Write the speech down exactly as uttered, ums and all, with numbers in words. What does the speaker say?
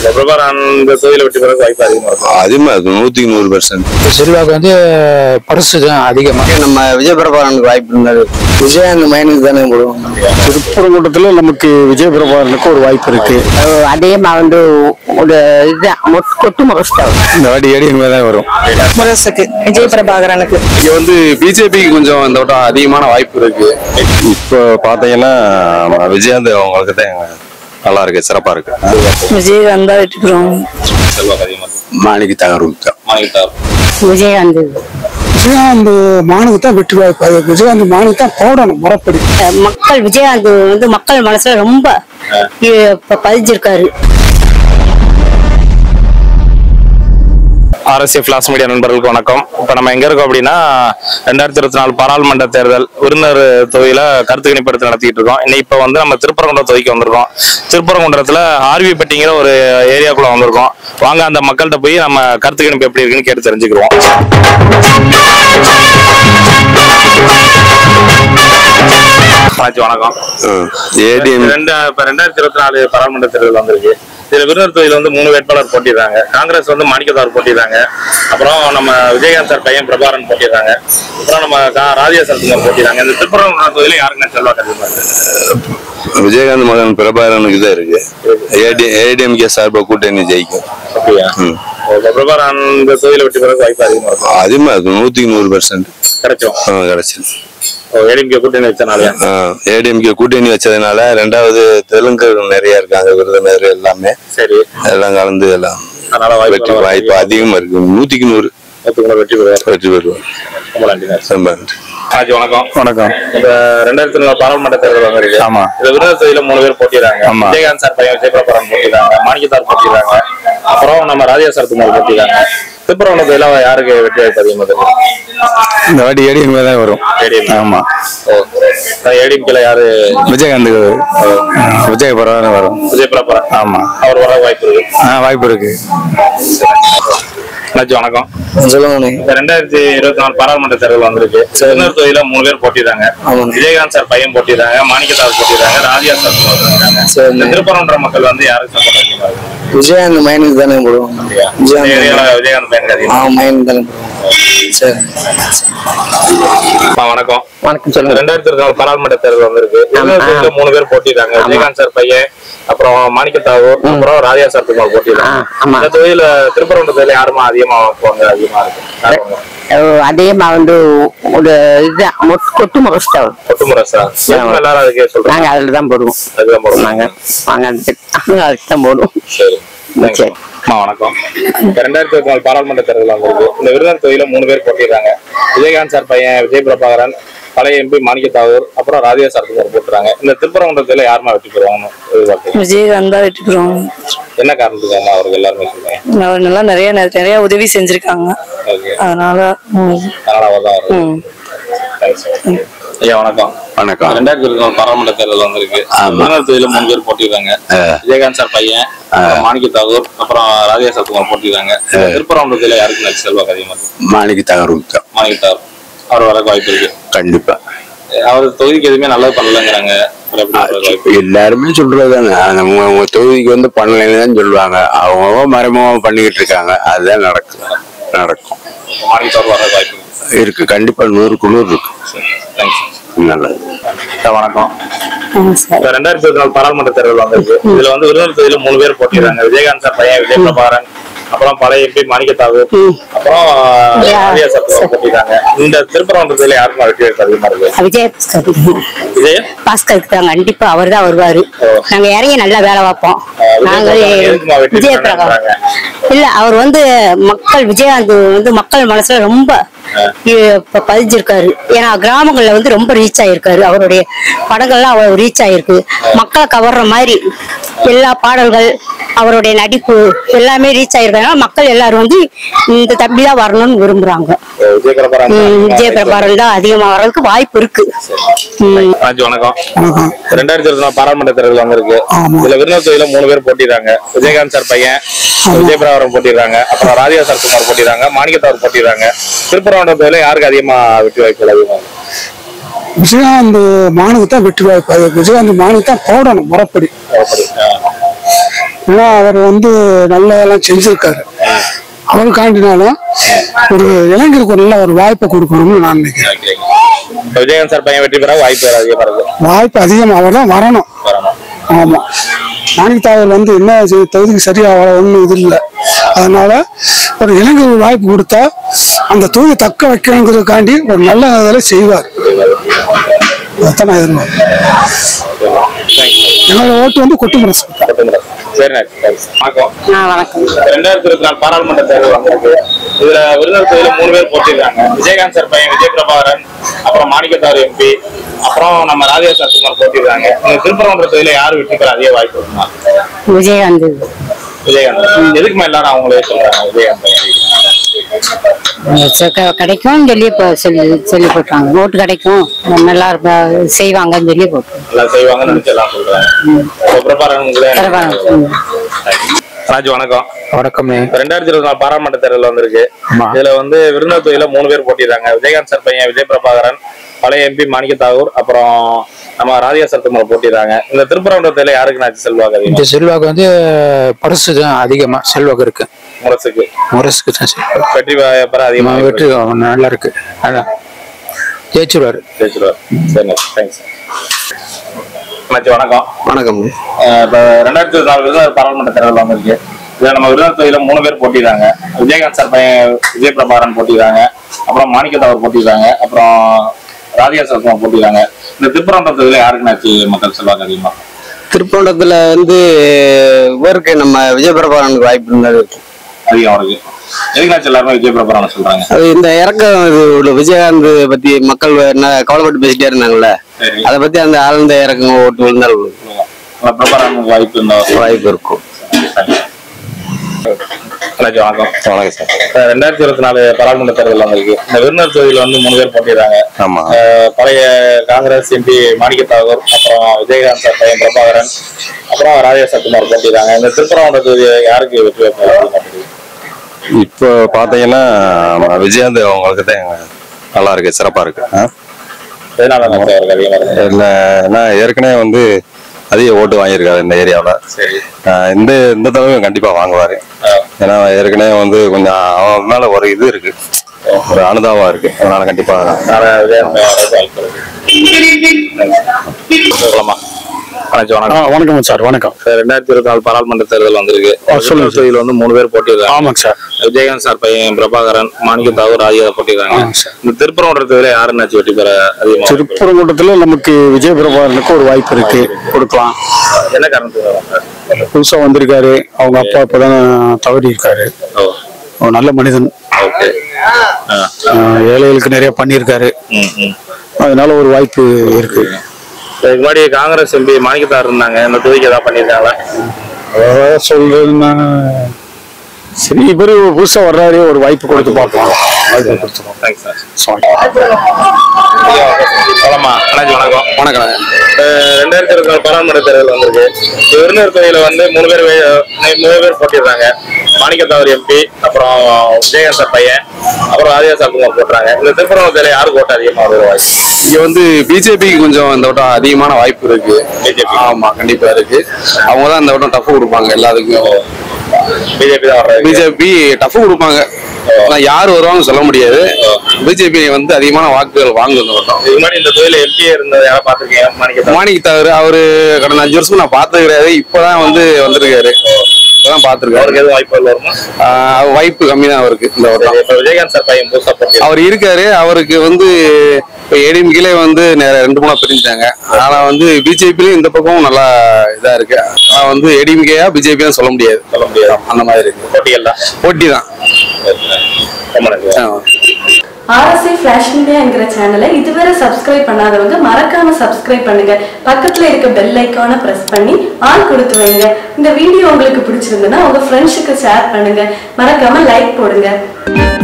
பிரபாகரன் இந்த தொகுதியில வெற்றி பெற வாய்ப்பு அதிகமா இருக்கும். அதிகமா இருக்கும், நூத்திக்கு நூறு பெர்சன்ட். செல்வாக்கு வந்து பரிசு தான் அதிகமாக. நம்ம விஜய் பிரபாகரனுக்கு வாய்ப்பு இருந்தாரு. விஜய் அந்த மைனுக்கு தானே போடுவோம். திருப்பரங்குன்றத்துல நமக்கு விஜய் பிரபாகரனுக்கு ஒரு வாய்ப்பு இருக்கு. அதிகமா வந்து ஒரு இதுதான் கொட்டு முகஸ்டம். இந்த வாட்டி ஏடிஎம்கே தான் வரும். முரசுக்கு விஜய் பிரபாகரனுக்கு இங்க வந்து பிஜேபிக்கு கொஞ்சம் இந்த வட்டம் அதிகமான வாய்ப்பு இருக்கு. இப்போ பாத்தீங்கன்னா விஜயகாந்த் அவங்களுக்கு தான் நல்லா இருக்கு, சிறப்பா இருக்கு. விஜயகாந்த் தான் வெற்றிக்கிறோம். செல்வாக்கு அதிகமா இருக்கும். மாணிக்கு தகரும் மாணிக்க தாகூர். விஜயகாந்த் விஜயகாந்த் மானுக்கு தான் வெற்றி வாய்ப்பு. விஜயகாந்த் மானுக்கு தான் போடணும் முறைப்படி. மக்கள் விஜயகாந்த் வந்து மக்கள் மனசுல ரொம்ப பதிஞ்சிருக்காரு. ஆர்எஸ்ஏ பிளாஸ் மீடியா நண்பர்களுக்கு வணக்கம். இப்ப நம்ம எங்க இருக்கோம் அப்படின்னா ரெண்டாயிரத்தி இருபத்தி நாலு பாராளுமன்ற தேர்தல் விருந்தினர் தொகுதியில கருத்து கணிப்படுத்தி நடத்திட்டு இருக்கோம். இன்னைக்கு இப்ப வந்து நம்ம திருப்பரங்குன்றம் தொகுதிக்கு வந்திருக்கோம். திருப்பரங்குன்றத்துல ஆர்விப்பட்டிங்கிற ஒரு ஏரியாக்குள்ள வந்திருக்கோம். வாங்க அந்த மக்கள்கிட்ட போய் நம்ம கருத்து கணிப்பு எப்படி இருக்குன்னு கேட்டு தெரிஞ்சுக்கிறோம். வணக்கம். ரெண்டு இப்ப ரெண்டாயிரத்தி இருபத்தி நாலு பாராளுமன்ற தேர்தல் வந்திருக்கு. இதுல விருந்தினர் தொகுதியில வந்து மூணு வேட்பாளர் போட்டிடுறாங்க. காங்கிரஸ் வந்து மாணிக்க தாகூர் போட்டிடுறாங்க. அப்புறம் நம்ம விஜயகாந்த் சார் பையன் பிரபாகரன் போட்டிடுறாங்க. அப்புறம் நம்ம ராதிகா சரத்குமார் போட்டிடுறாங்க. இந்த திருப்பரங்குன்றம் தொகுதியில யாருக்குன்னு செல்வாக்கு அதிகமா இருக்கு? விஜயகாந்த் மகன் பிரபாகரனுக்கு தான் இருக்கு. ஏடிஎம்கே சார்பா கூட்டணி ஜெயிக்கும். அப்படியா? பிரபாகரன் இந்த தொகுதியில வெற்றி பெற வாய்ப்பு அதிகமா இருக்கும். அதிகமா இருக்கும், நூத்திக்கு நூறு பெர்சன்ட் கிடைக்கும். கிடைச்சிடும். ஏடிஎம்கே கூட்டணி வச்சனால ஏடிஎம்கே கூட்டணி வச்சதுனால ரெண்டாவது தெலுங்கு நிறைய இருக்காங்க, விருதுநர் எல்லாமே. சரி, எல்லாம் கலந்து எல்லாம் வெற்றி வாய்ப்பு அதிகமா இருக்கு. நூத்திக்கு நூறு வெற்றி பெறுவார் வெற்றி பெறுவார். ரொம்ப நன்றி. ரொம்ப நன்றி. வணக்கம். வணக்கம். இந்த ரெண்டாயிரத்தி நாலு பாராளுமன்ற தேர்தல் வந்திருக்கு. ஆமா. இந்த விருந்தினர் தொகுதியில மூணு பேர் போட்டிடுறாங்க. விஜயகாந்த் சார் பையன் விஜய் பிரபாகரன் போட்டிடுறாங்க. மாணிக்க தாகூர் போட்டிடுறாங்க. அப்புறம் நம்ம ராதிகா சரத்குமார் போட்டிடுறாங்க. திருப்பரங்குன்றம் தொகுதியில யாருக்கு வெற்றி வாய்ப்பு அதிகமா இருக்கு? இந்த வாட்டி ஏடிஎம்கே தான் வரும். ஆமா. ஏடிஎம்கேல யாரு? விஜயகாந்த் விஜய் பிரபாகரன் வரும். விஜய் பிரபாகரன். ஆமா, அவர் வர வாய்ப்பு இருக்கு. வாய்ப்பு இருக்கு. வணக்கம். சொல்லுங்க. ரெண்டாயிரத்தி இருபத்தி நாலு பாராளுமன்ற தேர்தல் வந்திருக்கு. விருந்தினர் தொகுதியில மூணு பேர் போட்டிடுறாங்க. விஜயகாந்த் சார் பையன் போட்டிடுறாங்க. மாணிக்க தாகூர் போட்டிடுறாங்க. ராதிகா சரத்குமார் போட்டிடுறாங்க. இந்த திருப்பரங்குன்றம் மக்கள் வந்து யாருக்கு சப்போர்ட் அதிகமா இருக்கு? விஜயகாந்த் மைனுக்கு தானே போடுவோம். விஜயகாந்த் பையனுக்கு அதிகமா. சரி. வணக்கம். வணக்கம். சொல்லுங்க. ரெண்டாயிரத்தி இருபத்தி நாலு பாராளுமன்ற தேர்தல் வந்திருக்கு. விருந்தினர் மூணு பேர் போட்டிடுறாங்க. விஜயகாந்த் சார் பையன், அப்புறம் மாணிக்க தாகூர், அப்புறம் ராதிகா சரத்குமார் போட்டிடுறாங்க. இந்த தொகுதியில திருப்பரங்குன்றம் தொகுதியில யாருமா அதிகமா போவாங்க? அதிகமா இருக்கு. அதிகமா வந்து ஒரு இதுதான் கொட்டு முகஸ்டம். கொட்டு முரசா? எல்லாரும் அதுக்கே சொல்றாங்க. நாங்க அதுலதான் போடுவோம். அதுதான் போடுவோம். நாங்க நாங்க அதுக்கு தான் போடுவோம். சரி. சரி. வணக்கம். ரெண்டாயிரத்தி இருபத்தி நாலு பாராளுமன்ற தேர்தல் வந்திருக்கு. இந்த விருந்தினர் தொகுதியில மூணு பேர் போட்டிடுறாங்க. விஜயகாந்த் சார் பையன் விஜய் பிரபாகரன், பழைய எம்பி மாணிக்க தாகூர், அப்புறம் ராதிகா சரத்குமார் போட்டுறாங்க. இந்த திருப்பரங்குன்றத்துல யாருமா வெற்றி பெறுவாங்கன்னு எதிர்பார்க்கிறீங்க? விஜயகாந்த் தான் வெற்றி பெறுவாங்க. என்ன காரணத்துக்காக அவருக்கு எல்லாருமே சொல்றாங்க? அவர் நல்லா நிறைய நிறைய உதவி செஞ்சிருக்காங்க. அதனால ஐயா வணக்கம். வணக்கம். ரெண்டாயிரத்தி இருபத்தி நாலு பாராளுமன்ற தேர்தல் வந்திருக்கு. விருந்தினர் தொகுதியில மூணு பேர் போட்டிடுறாங்க. விஜயகாந்த் சார் பையன், மாணிக்க தாகூர், அப்புறம் ராதிகா சரத்குமார் போட்டிடுறாங்க. திருப்பரங்குன்றத்துல யாருக்கு செல்வாக்கு அதிகமா இருக்கு? மாணிக்கு தகரும். மாணிக்க தாகூர் அவர் வர வாய்ப்பு இருக்கு. கண்டிப்பா. அவர் தொகுதிக்கு எதுவுமே நல்லது பண்ணலங்கிறாங்க. எல்லாருமே சொல்றதுதானே, நம்ம தொகுதிக்கு வந்து பண்ணலைன்னு தான் சொல்லுவாங்க. அவங்க மறைமுகமா பண்ணிக்கிட்டு இருக்காங்க. அதுதான் நடக்கும் நடக்கும் மாணிக்க தாகூர் வர வாய்ப்பு இருக்கு. கண்டிப்பா நூறுக்கு நூறு இருக்கு. நல்லது. வணக்கம். ரெண்டாயிரத்தி இருபத்தி நாலு பாராளுமன்ற தேர்தல் வந்திருக்கு. இதுல வந்து விருந்தினர் தொகுதியில மூணு பேர் போட்டிடுறாங்க. விஜயகாந்த் சார் பையன் விஜய் பிரபாகரன், அப்புறம் பழைய எம்பி மாணிக்க தாகூர், அப்புறம் ராதிகா சரத்குமார் போட்டிடுறாங்க. இந்த திருப்பரங்குன்றத்துல யாருக்கும் வெற்றி வாய்ப்பு அதிகமா இருக்கு? விஜய் விஜய் பாஸ்கருக்கு தான் கண்டிப்பா அவர் தான் வருவாரு. நாங்க இறங்கி நல்லா வேலை பார்ப்போம். நாங்க விஜய் பிரபாகரன் இல்ல, அவர் வந்து மக்கள் விஜயகாந்த் வந்து மக்கள் மனசுல ரொம்ப பதிஞ்சிருக்காரு. ஏன்னா கிராமங்கள்ல வந்து ரொம்ப ரீச் ஆயிருக்காரு. அவருடைய படங்கள்லாம் அவ்வளவு ரீச் ஆயிருக்கு. மக்களை கவர்ற மாதிரி எல்லா பாடல்கள், அவருடைய நடிப்பு எல்லாமே ரீச் ஆயிருக்காங்க. மக்கள் எல்லாரும் வந்து இந்த தம்பி தான் வரணும்னு விரும்புறாங்க. விஜய் பிரபாகரன் தான் அதிகமா வர்றதுக்கு வாய்ப்பு இருக்கு. வணக்கம். ரெண்டாயிரத்தி இருபத்தி நாலு பாராளுமன்ற தேர்தல் வந்திருக்கு. இதுல விருந்தினர் தொகுதியில மூணு பேர் போட்டிடுறாங்க. விஜயகாந்த் சார் பையன் விஜய் பிரபாகரன் போட்டிடுறாங்க. அப்புறம் ராதிகா சரத்குமார் போட்டிடுறாங்க. மாணிக்க தாகூர் போட்டிடுறாங்க. திருப்பரங்குன்றம் தொகுதியில யாருக்கு அதிகமா வெற்றி வாய்ப்புகள் அதிகமா? விஜயகாந்த் மானுக்கு தான் வெற்றி வாய்ப்பு. விஜயகாந்த் மானுக்கு தான் போடணும் முறைப்படி. ஏன்னா அவர் வந்து நல்ல எல்லாம் செஞ்சிருக்காரு. அவருக்காண்டினாலும் ஒரு இளைஞருக்கு ஒரு நல்ல ஒரு வாய்ப்பை கொடுக்கணும்னு நான் நினைக்கிறேன். விஜயகாந்த் சார் பையன் வெற்றி பெற வாய்ப்பு அதிகமா இருக்கு. வாய்ப்பு அதிகம், அவர் தான் வரணும். ஆமா, மாணிக்க தாவல் வந்து என்ன தொகுதிக்கு சரியா ஒன்றும் இது இல்லை. அதனால ஒரு இளைஞர் வாய்ப்பு கொடுத்தா அந்த தொகுதி தக்க வைக்கணுங்கிறதுக்காண்டி ஒரு நல்ல வேலை செய்வார். அதான் நான் எதிர்பார்க்கிறேன். என்னோட ஓட்டு வந்து கொட்டுமுரசு. வணக்கம். ரெண்டாயிரத்தி இருபத்தி நாலு பாராளுமன்ற தேர்தல் வந்திருக்கு. இதுல விருதுநகர் தொகுதியில மூணு பேர் போட்டிருக்காங்க. விஜயகாந்த் சார் பையன் விஜய் பிரபாகரன், அப்புறம் மாணிக்கத்தார் எம்பி, அப்புறம் நம்ம ராதிகா சரத்குமார் போட்டிருக்காங்க. இந்த திருப்பரங்குன்ற தொகுதியில யாரு வெற்றி பெற அதிக வாய்ப்பு இருக்குமா? விஜயகாந்த். விஜயகாந்த் எதுக்குமா எல்லாரும் அவங்களே சொல்றாங்க விஜயகாந்த் கிடைக்கும் சொல்லி சொல்லி சொல்லி போட்டாங்க. ஓட்டு கிடைக்கும், நல்லா செய்வாங்கன்னு சொல்லி போட்டு நல்லா செய்வாங்கன்னு நினைச்சு எல்லாம் சொல்றாங்க. பிரபாகரன் ராஜு வணக்கம். வணக்கம். ரெண்டாயிரத்தி இருபத்தி நாலு பாராளுமன்ற தேர்தல் வந்திருக்கு. இதுல வந்து விருதுநகர் தொகுதியில மூணு பேர் போட்டிருக்காங்க. விஜயகாந்த் சார் பையன் விஜய் பிரபாகரன், பழைய எம்பி மாணிக்க தாகூர், அப்புறம் நம்ம ராதிகா சரத்குமார் போட்டிருக்காங்க. இந்த திருப்பரங்குன்ற தொகுதியில யாருக்கு நாச்சு செல்வாக்கு? இந்த செல்வாக்கு வந்து பரிசு தான் அதிகமா செல்வாக்கு இருக்கு. முரசுக்கு முரசுக்கு தான் செல்வாக்கு. வெற்றி பெற அதிகமா வெற்றி நல்லா இருக்கு. அதான் ஜெயிச்சுருவாரு. ஜெயிச்சுருவாரு. சரி, தேங்க்ஸ். வணக்கம். வணக்கம். இப்ப ரெண்டாயிரத்தி இருபத்தி நாலு விருதுநகர் பாராளுமன்ற தேர்தல் வந்திருக்கு. இதுல நம்ம விருதுநகர் தொகுதியில மூணு பேர் போட்டிருக்காங்க. விஜயகாந்த் சார் பையன் விஜய் பிரபாகரன் போட்டிருக்காங்க, அப்புறம் மாணிக்க தாகூர் போட்டிருக்காங்க, அப்புறம் ராதிகா சரத்குமார் போட்டிருக்காங்க. இந்த திருப்பரங்குன்ற தொகுதியில யாருக்கு நாச்சு மக்கள் செல்வாக்கு அதிகமா? திருப்பரங்குன்றத்துல வந்து இவருக்கு நம்ம விஜய் பிரபாகரனுக்கு வாய்ப்பு இருந்தாரு அதிகம் இருக்கு. எதுக்காச்சும் எல்லாருமே விஜய் பிரபாகரன் சொல்றாங்க. அது இந்த இறக்கம் விஜயகாந்த் பத்தி மக்கள் என்ன கவலைப்பட்டு பேசிட்டே இருந்தாங்கல்ல, அதை பத்தி அந்த ஆழ்ந்த இறக்கம் ஓட்டு விழுந்தால் பிரபாகரனுக்கு வாய்ப்பு இருந்தா வாய்ப்பு இருக்கும். வணக்கம். வணக்கம் சார். ரெண்டாயிரத்தி இருபத்தி நாலு பாராளுமன்ற தேர்தல் வந்திருக்கு. இந்த விருதுநகர் தொகுதியில வந்து மூணு பேர் போட்டிருக்காங்க. ஆமா. பழைய காங்கிரஸ் எம்பி மாணிக்க தாகூர், அப்புறம் விஜயகாந்த் சார் பையன் பிரபாகரன், அப்புறம் ராதிகா சரத்குமார் போட்டிருக்காங்க. இந்த திருப்பரங்குன்ற தொகுதியை யாருக்கு வெற்றி வைப்பாங்க? இப்போ பாத்தீங்கன்னா விஜயகாந்த் அவங்களுக்கு தான் நல்லா இருக்கு, சிறப்பா இருக்கு. ஏன்னா ஏற்கனவே வந்து அதிக ஓட்டு வாங்கியிருக்காரு இந்த ஏரியாவில். இந்த இந்த தடவை கண்டிப்பா வாங்குவாரு. ஏன்னா ஏற்கனவே வந்து கொஞ்சம் அவன் மேல ஒரு இது இருக்கு, ஒரு அனுதாபம் இருக்கு. அதனால கண்டிப்பா வணக்கம் சார். வணக்கம் சார். ரெண்டாயிரத்தி இருபத்தி நாலு பாராளுமன்ற தேர்தல் வந்திருக்கு. தொகுதியில வந்து மூணு பேர் போட்டிருக்காங்க. ஆமாங்க சார். விஜயகாந்த் சார் பையன் பிரபாகரன், மாணிக்க தாகூர், ராதிகா போட்டிருக்காங்க. இந்த திருப்பரங்குன்ற தொகுதியில யாருன்னாச்சு வெற்றி பெற அதிகமாக? திருப்பரங்குன்றத்துல நமக்கு விஜய் பிரபாகரனுக்கு ஒரு வாய்ப்பு இருக்கு, கொடுக்கலாம். என்ன காரணத்துக்கு? புதுசா வந்திருக்காரு, அவங்க அப்பா இப்பதான் தவறி இருக்காரு. நல்ல மனிதன், ஏழைகளுக்கு நிறைய பண்ணியிருக்காரு. அதனால ஒரு வாய்ப்பு இருக்கு. இதுக்கு முன்னாடி காங்கிரஸ் எம்பி மாணிக்கத்தார் இருந்தாங்க. இந்த தொகுதிக்கு ஏதாவது பண்ணியிருக்காங்களா? சொல்றதுன்னா சரி, இவரு புதுசா வர்றாரு, ஒரு வாய்ப்பு கொடுத்து பார்க்கலாம். வணக்கம். ரெண்டாயிரத்தி இருபத்தி நாலு பாராளுமன்ற தேர்தல் வந்திருக்கு. விருதுநகர் தொகுதியில வந்து மூணு பேர் மூணு பேர் போட்டிருக்காங்க. மாணிக்கத்தாவர் எம்பி, அப்புறம் விஜயகாந்த் சார் பையன், அப்புறம் ராதிகா சரத்குமார் போட்டுறாங்க. இந்த திருப்பரங்குன்றத்துல யாருக்கு ஓட்டு அதிகமா ஒரு வாய்ப்பு? இங்க வந்து பிஜேபிக்கு கொஞ்சம் இந்த வட்டம் அதிகமான வாய்ப்பு இருக்கு. பிஜேபி ஆமா கண்டிப்பா இருக்கு. அவங்கதான் இந்த வட்டம் டஃப் கொடுப்பாங்க எல்லாத்துக்கும். பிஜேபி தான் வர்றாங்க. பிஜேபி டஃப் கொடுப்பாங்க. யாரு வருவாங்கன்னு சொல்ல முடியாது. பிஜேபி வந்து அதிகமான வாக்குகள் வாங்கும் இந்த வட்டம். இது மாதிரி இந்த தொகுதியில எம்பி இருந்தது யாரை பாத்துருக்கீங்க? மாணிக்க மாணிக்க தாகூர் அவரு கடந்த அஞ்சு வருஷம் நான் பார்த்தது கிடையாது. இப்பதான் வந்து வந்திருக்காரு. இப்பதான் பாத்துருக்காரு. அவருக்கு எதுவும் வாய்ப்பு வருமா? வாய்ப்பு கம்மி தான் அவருக்கு இந்த வட்டம். விஜயகாந்த் சார் பையன் புதுசா அவர் இருக்காரு. அவருக்கு வந்து இப்ப ஏடிஎம்கேலே வந்து ரெண்டு மூணா பிரிஞ்சாங்க. ஆனா வந்து பிஜேபியும் இந்த பக்கமும் நல்லா இதா இருக்கு. ஆனா வந்து ஏடிஎம்கேயா பிஜேபி சொல்ல முடியாது சொல்ல முடியாது அந்த மாதிரி இருக்கு. போட்டிகள் தான் போட்டி தான். ஆர்எஸ்ஐ ஃபிளாஷ் மீடியா என்கிற சேனலை இதுவரை சப்ஸ்கிரைப் பண்ணாதவங்க மறக்காம சப்ஸ்கிரைப் பண்ணுங்க. பக்கத்துல இருக்க பெல் ஐக்கானை பிரஸ் பண்ணி ஆன் கொடுத்து வைங்க. இந்த வீடியோ உங்களுக்கு பிடிச்சிருந்ததுன்னா உங்க ஃப்ரெண்ட்ஸுக்கு ஷேர் பண்ணுங்க. மறக்காம லைக் போடுங்க.